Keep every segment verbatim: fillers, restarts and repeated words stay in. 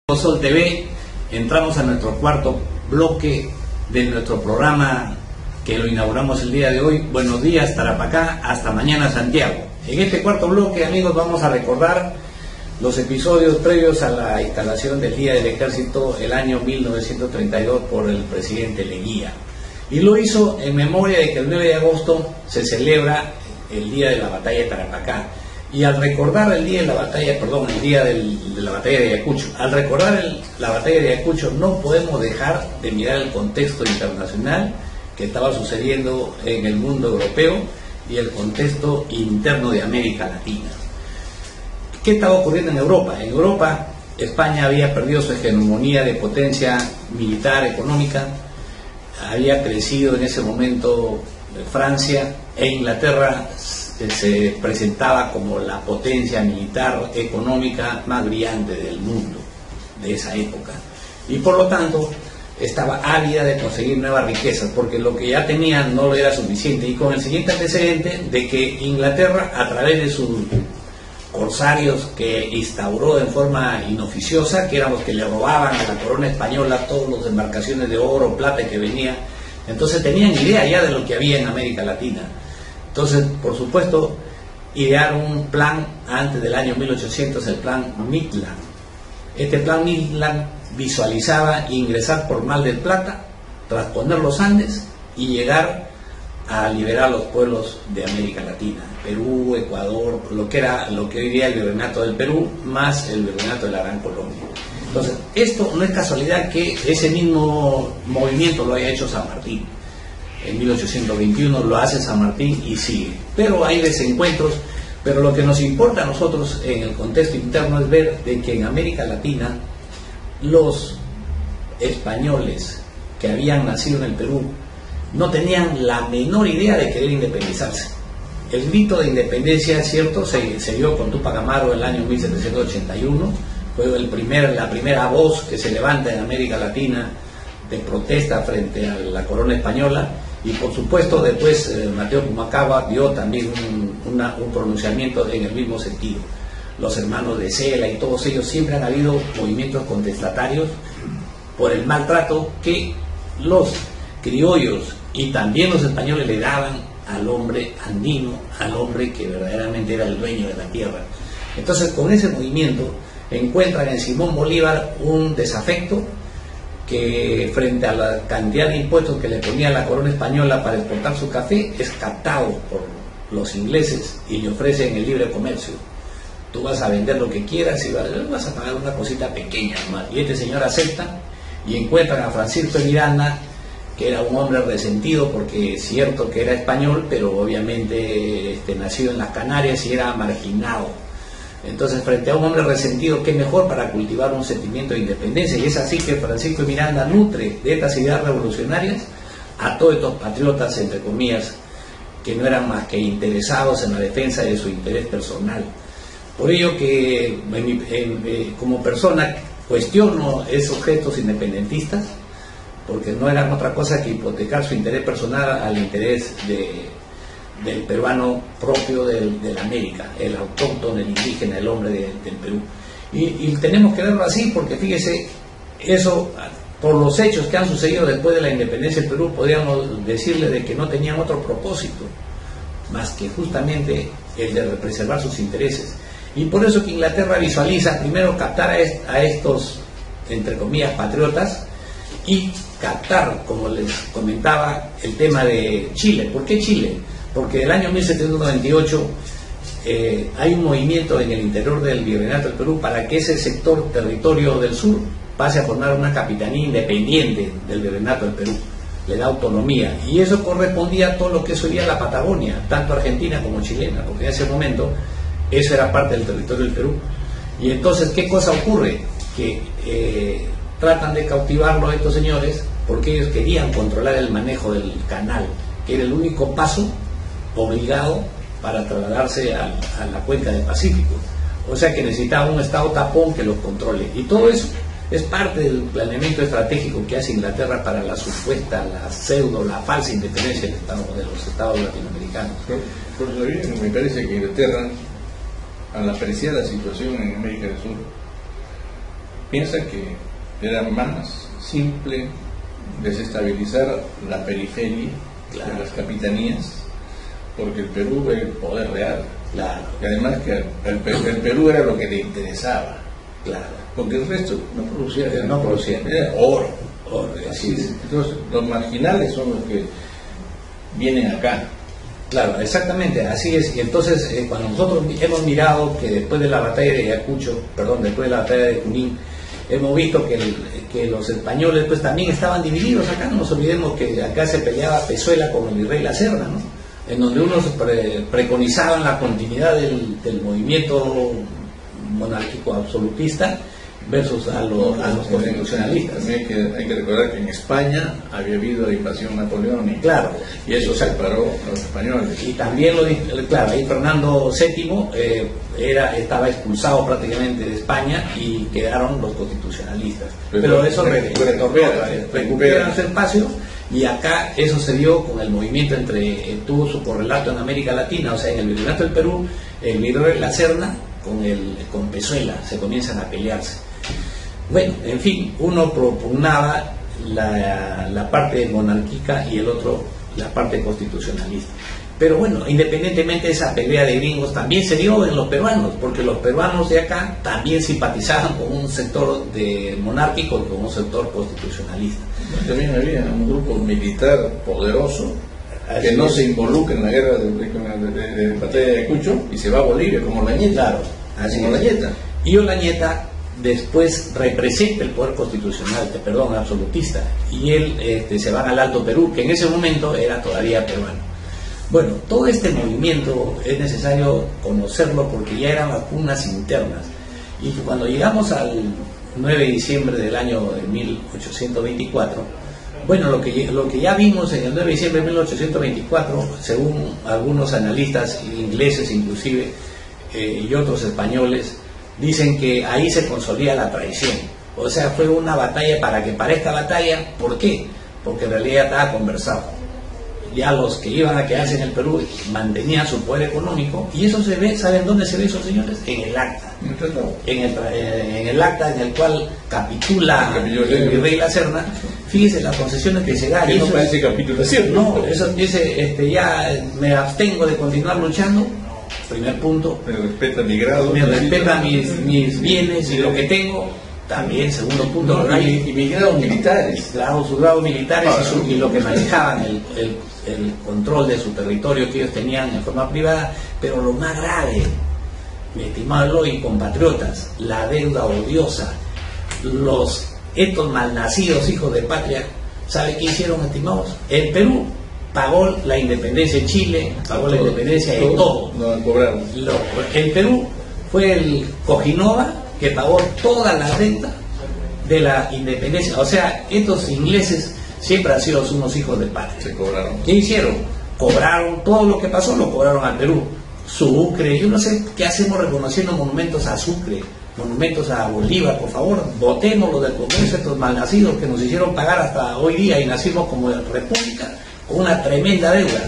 Sol T V, entramos a nuestro cuarto bloque de nuestro programa que lo inauguramos el día de hoy. Buenos días Tarapacá, hasta mañana Santiago. En este cuarto bloque, amigos, vamos a recordar los episodios previos a la instalación del Día del Ejército el año mil novecientos treinta y dos por el presidente Leguía. Y lo hizo en memoria de que el nueve de agosto se celebra el Día de la Batalla de Tarapacá. Y al recordar el día de la batalla, perdón, el día del, de la batalla de Ayacucho, al recordar el, la batalla de Ayacucho, no podemos dejar de mirar el contexto internacional que estaba sucediendo en el mundo europeo y el contexto interno de América Latina. ¿Qué estaba ocurriendo en Europa? En Europa, España había perdido su hegemonía de potencia militar, económica, había crecido en ese momento Francia e Inglaterra se presentaba como la potencia militar económica más brillante del mundo de esa época, y por lo tanto estaba ávida de conseguir nuevas riquezas, porque lo que ya tenían no era suficiente, y con el siguiente antecedente de que Inglaterra, a través de sus corsarios que instauró en forma inoficiosa, que eran los que le robaban a la corona española todas las embarcaciones de oro, plata que venía, entonces tenían idea ya de lo que había en América Latina. Entonces, por supuesto, idearon un plan antes del año mil ochocientos, el plan Midland. Este plan Midland visualizaba ingresar por Mar del Plata, trasponer los Andes y llegar a liberar los pueblos de América Latina, Perú, Ecuador, lo que era lo que hoy día el virreinato del Perú, más el virreinato de la Gran Colombia. Entonces, esto no es casualidad que ese mismo movimiento lo haya hecho San Martín. En mil ochocientos veintiuno lo hace San Martín y sigue. Pero hay desencuentros, pero lo que nos importa a nosotros en el contexto interno es ver de que en América Latina los españoles que habían nacido en el Perú no tenían la menor idea de querer independizarse. El grito de independencia, es cierto, se, se dio con Túpac Amaru en el año mil setecientos ochenta y uno, fue el primer, la primera voz que se levanta en América Latina de protesta frente a la corona española. Y por supuesto después eh, Mateo Pumacahua dio también un, una, un pronunciamiento en el mismo sentido. Los hermanos de Cela y todos ellos, siempre han habido movimientos contestatarios por el maltrato que los criollos y también los españoles le daban al hombre andino, al hombre que verdaderamente era el dueño de la tierra. Entonces, con ese movimiento encuentran en Simón Bolívar un desafecto que, frente a la cantidad de impuestos que le ponía la corona española para exportar su café, es captado por los ingleses y le ofrecen el libre comercio. Tú vas a vender lo que quieras y vas a pagar una cosita pequeña nomás. Y este señor acepta, y encuentran a Francisco de Miranda, que era un hombre resentido porque es cierto que era español, pero obviamente este, nacido en las Canarias y era marginado. Entonces, frente a un hombre resentido, qué mejor para cultivar un sentimiento de independencia. Y es así que Francisco de Miranda nutre de estas ideas revolucionarias a todos estos patriotas, entre comillas, que no eran más que interesados en la defensa de su interés personal. Por ello que en, en, en, como persona cuestiono esos gestos independentistas, porque no eran otra cosa que hipotecar su interés personal al interés de del peruano propio del, de la América, el autóctono, el indígena, el hombre de, del Perú. Y, y tenemos que verlo así, porque fíjese, eso, por los hechos que han sucedido después de la independencia del Perú, podríamos decirle de que no tenían otro propósito, más que justamente el de preservar sus intereses. Y por eso que Inglaterra visualiza primero captar a, est a estos, entre comillas, patriotas, y captar, como les comentaba, el tema de Chile. ¿Por qué Chile? Porque en el año mil setecientos noventa y ocho eh, hay un movimiento en el interior del virreinato del Perú para que ese sector territorio del sur pase a formar una capitanía independiente del virreinato del Perú, le da autonomía, y eso correspondía a todo lo que sería la Patagonia, tanto argentina como chilena, porque en ese momento eso era parte del territorio del Perú. Y entonces, ¿qué cosa ocurre? Que eh, tratan de cautivarlo a estos señores porque ellos querían controlar el manejo del canal, que era el único paso obligado para trasladarse a, a la cuenca del Pacífico. O sea que necesitaba un estado tapón que los controle, y todo eso es parte del planeamiento estratégico que hace Inglaterra para la supuesta, la pseudo, la falsa independencia del estado, de los estados latinoamericanos. Profesor, me parece que Inglaterra, al apreciar la situación en América del Sur, piensa que era más simple desestabilizar la periferia, claro, de las capitanías, porque el Perú era el poder real. Claro. Y además que el, el, el Perú era lo que le interesaba. Claro. Porque el resto no producía, era, no producía. Era oro. oro así es. Entonces, los marginales son los que vienen acá. Claro, exactamente, así es. Y entonces, eh, cuando nosotros hemos mirado que después de la batalla de Ayacucho, perdón, después de la batalla de Junín, hemos visto que, el, que los españoles pues también estaban divididos acá. No nos olvidemos que acá se peleaba Pezuela con el virrey La Serna, ¿no? En donde unos pre, preconizaban la continuidad del, del movimiento monárquico absolutista versus a, lo, a los constitucionalistas. También hay que, hay que recordar que en España había habido la invasión napoleónica. Claro. Y eso separó a los españoles. Y también, lo claro, ahí Fernando séptimo eh, era, estaba expulsado prácticamente de España y quedaron los constitucionalistas. Pero, Pero eso retornó, recuperaron ese espacio. Y acá eso se dio con el movimiento entre, eh, tuvo su correlato en América Latina, o sea, en el Virreinato del Perú, el virrey La Serna con, el, con Pezuela, se comienzan a pelearse. Bueno, en fin, uno propugnaba la, la parte monárquica y el otro la parte constitucionalista. Pero bueno, independientemente de esa pelea de gringos, también se dio en los peruanos, porque los peruanos de acá también simpatizaban con un sector de monárquico y con un sector constitucionalista. También había un grupo militar poderoso que no se involucra en la guerra de, de, de, de batalla de Ayacucho y se va a Bolivia como Olañeta. Claro, así como Olañeta. Y Olañeta después representa el poder constitucional, perdón, absolutista, y él este, se va al Alto Perú, que en ese momento era todavía peruano. Bueno, todo este movimiento es necesario conocerlo porque ya eran las pugnas internas, y cuando llegamos al nueve de diciembre del año de mil ochocientos veinticuatro, bueno, lo que, lo que ya vimos en el nueve de diciembre de mil ochocientos veinticuatro, según algunos analistas ingleses inclusive, eh, y otros españoles, dicen que ahí se consolida la traición. O sea, fue una batalla para que parezca batalla. ¿Por qué? Porque en realidad estaba conversado. Ya los que iban a quedarse en el Perú mantenían su poder económico, y eso se ve, ¿saben dónde se ve eso, señores? En el acta. En el, en el acta en el cual capitula el virrey La Serna. Fíjese las concesiones que se dan. Que no parece capitulación. No, eso dice, este, ya me abstengo de continuar luchando. Primer punto. Me respeta mi grado. Me respeta mis, mis bienes y lo que tengo. También, segundo punto. No, y, y mis grados militares. Claro, sus grados militares ah, y, su, y lo que manejaban, el, el, el control de su territorio que ellos tenían en forma privada. Pero lo más grave, mi estimado Eloy, compatriotas, la deuda odiosa, los estos malnacidos hijos de patria, ¿sabe qué hicieron, estimados? El Perú pagó la independencia de Chile, pagó la independencia de todo. No cobraron. Lo, el Perú fue el Cojinova que pagó toda la renta de la independencia. O sea, estos ingleses siempre han sido unos hijos de patria. Se cobraron. ¿Qué hicieron? Cobraron todo lo que pasó, lo cobraron al Perú. Sucre, yo no sé qué hacemos reconociendo monumentos a Sucre, monumentos a Bolívar, por favor, votemos los del Congreso, estos malnacidos que nos hicieron pagar hasta hoy día y nacimos como república con una tremenda deuda.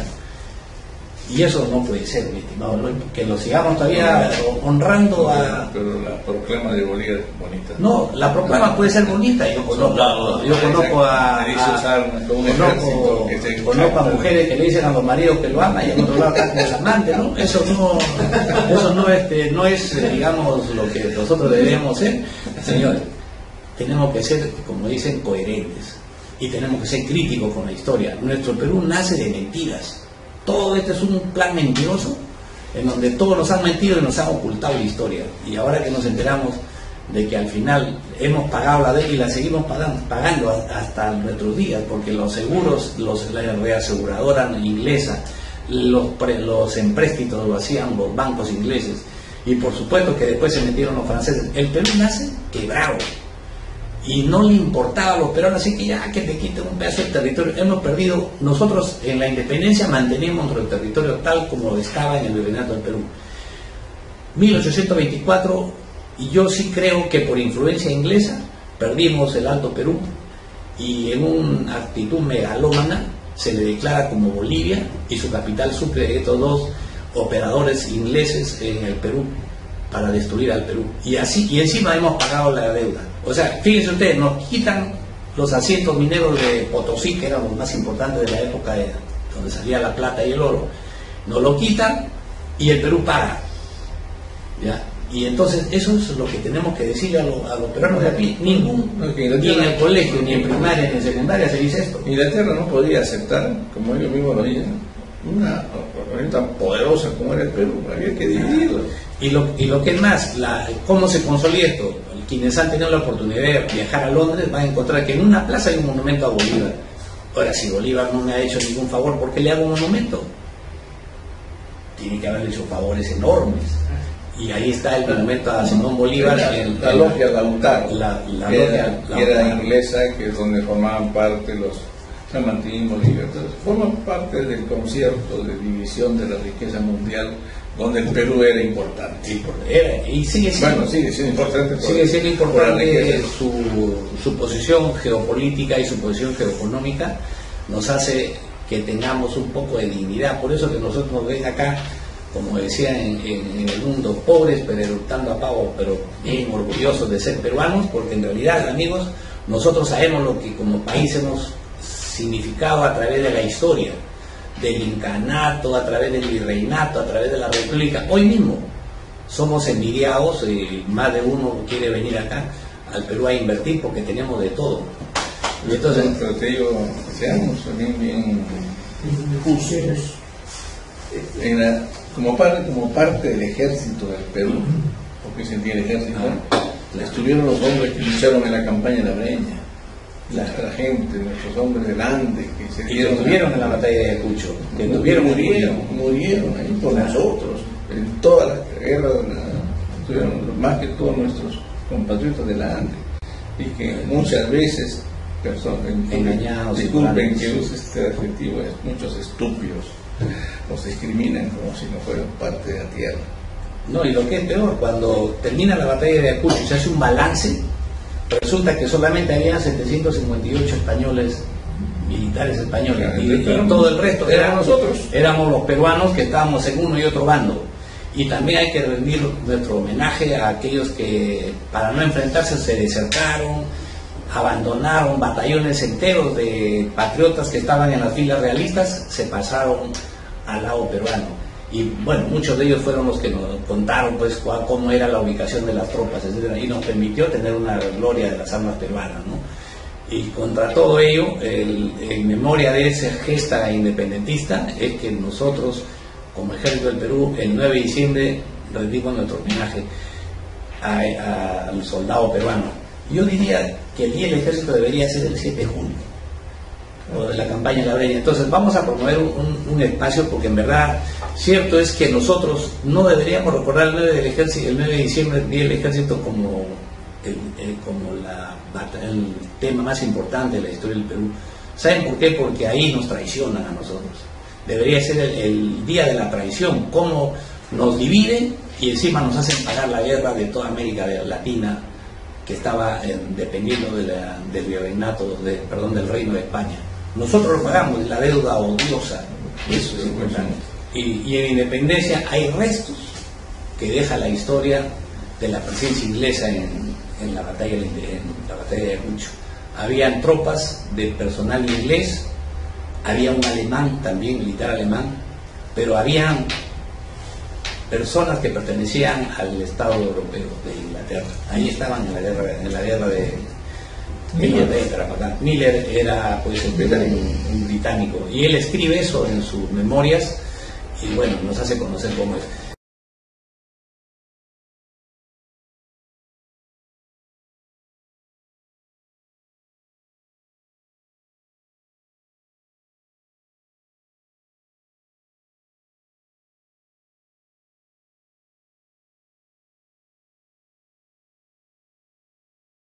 Y eso no puede ser, mi estimado Eloy, que lo sigamos todavía honrando a... Pero la proclama de Bolívar es bonita. No, la proclama puede ser bonita. Yo conozco, yo conozco a... a conozco, conozco a mujeres que le dicen a los maridos que lo aman y al otro lado está con el amante, ¿no? Eso no, eso no, este, no es, digamos, lo que nosotros debemos ser. Señores, tenemos que ser, como dicen, coherentes. Y tenemos que ser críticos con la historia. Nuestro Perú nace de mentiras. Todo este es un plan mentiroso en donde todos nos han mentido y nos han ocultado la historia. Y ahora que nos enteramos de que al final hemos pagado la deuda y la seguimos pagando, pagando hasta nuestros días, porque los seguros, los, la reaseguradora inglesa, los, pre, los empréstitos lo hacían los bancos ingleses, y por supuesto que después se metieron los franceses. El Perú nace quebrado y no le importaba a los peruanos, así que ya que te quiten un pedazo de territorio. Hemos perdido, nosotros en la independencia mantenemos nuestro territorio tal como estaba en el virreinato del Perú. mil ochocientos veinticuatro, y yo sí creo que por influencia inglesa perdimos el Alto Perú, y en una actitud megalómana se le declara como Bolivia y su capital Sucre, estos dos operadores ingleses en el Perú para destruir al Perú. Y así, y encima hemos pagado la deuda. O sea, fíjense ustedes, nos quitan los asientos mineros de Potosí, que eran los más importantes de la época de, donde salía la plata y el oro, nos lo quitan y el Perú paga, ¿ya? Y entonces eso es lo que tenemos que decirle a, lo, a los peruanos de aquí. Ningún, no, ni en el colegio, ni en primaria, ni en secundaria se dice esto. Inglaterra no podía aceptar, como ellos mismos lo dicen, una organización tan poderosa como era el Perú, había que dividirlo. Y lo, y lo que es más, la, ¿cómo se consolida esto? Quienes han tenido la oportunidad de viajar a Londres van a encontrar que en una plaza hay un monumento a Bolívar. Ahora, si Bolívar no me ha hecho ningún favor, ¿por qué le hago un monumento? Tiene que haberle hecho favores enormes. Y ahí está el monumento a Simón Bolívar. La, el, la logia Lautaro, la, la que, logia, era, la, que era inglesa, que es donde formaban parte los San Martín, Bolívar. Entonces, forman parte del concierto de división de la riqueza mundial, donde el Perú era importante. Era, y sigue siendo, bueno, sigue siendo importante. Por, sigue siendo importante su, su posición geopolítica y su posición geoeconómica nos hace que tengamos un poco de dignidad. Por eso que nosotros nos ven acá, como decía en, en, en el mundo, pobres pero eructando a pavo, pero bien orgullosos de ser peruanos, porque en realidad, amigos, nosotros sabemos lo que como país hemos significado a través de la historia, del incanato, a través del virreinato, a través de la república. Hoy mismo somos envidiados, eh, más de uno quiere venir acá al Perú a invertir porque tenemos de todo. Y entonces, pero te digo, seamos también bien justos. En la, como, parte, como parte del ejército del Perú, porque sentía el ejército, ¿no? Estuvieron los hombres que lucharon en la campaña de la Breña. La, la gente, nuestros hombres del Ande, que se dieron, que estuvieron en la batalla de Ayacucho, que murieron, murieron, murieron ahí por claro. nosotros, en toda la guerra, estuvieron más que todos nuestros compatriotas del Ande, y que muchas veces, personas, engañados, disculpen que use este adjetivo, muchos estúpidos los discriminan como si no fueran parte de la tierra. No, y lo que es peor, cuando termina la batalla de Ayacucho y se hace un balance, resulta que solamente había setecientos cincuenta y ocho españoles, militares españoles, y, y todo el resto éramos nosotros, éramos los peruanos que estábamos en uno y otro bando. Y también hay que rendir nuestro homenaje a aquellos que, para no enfrentarse, se desertaron, abandonaron batallones enteros de patriotas que estaban en las filas realistas, se pasaron al lado peruano. Y bueno, muchos de ellos fueron los que nos contaron pues cómo era la ubicación de las tropas, etcétera, y nos permitió tener una gloria de las armas peruanas, ¿no? Y contra todo ello, el, en memoria de esa gesta independentista, es que nosotros, como Ejército del Perú, el nueve de diciembre rendimos nuestro homenaje a, a, al soldado peruano. Yo diría que el día del Ejército debería ser el siete de junio, o de la campaña de la Breña. Entonces vamos a promover un, un, un espacio, porque en verdad cierto es que nosotros no deberíamos recordar el nueve, del ejército, el nueve de diciembre, el día del Ejército, como el, el, como la, el tema más importante de la historia del Perú. ¿Saben por qué? Porque ahí nos traicionan a nosotros. Debería ser el, el día de la traición, cómo nos dividen y encima nos hacen pagar la guerra de toda América Latina, que estaba eh, dependiendo de la, del virreinato, de, perdón, del Reino de España. Nosotros lo pagamos, la deuda odiosa, eso es importante. Y, y en Independencia hay restos que deja la historia de la presencia inglesa en, en, la, batalla, en la batalla de Ayacucho. Habían tropas de personal inglés, había un alemán también, militar alemán, pero habían personas que pertenecían al Estado europeo de Inglaterra. Ahí estaban en la guerra, en la guerra de Miller. De Miller era pues el británico, un británico, y él escribe eso en sus memorias y bueno, nos hace conocer cómo es.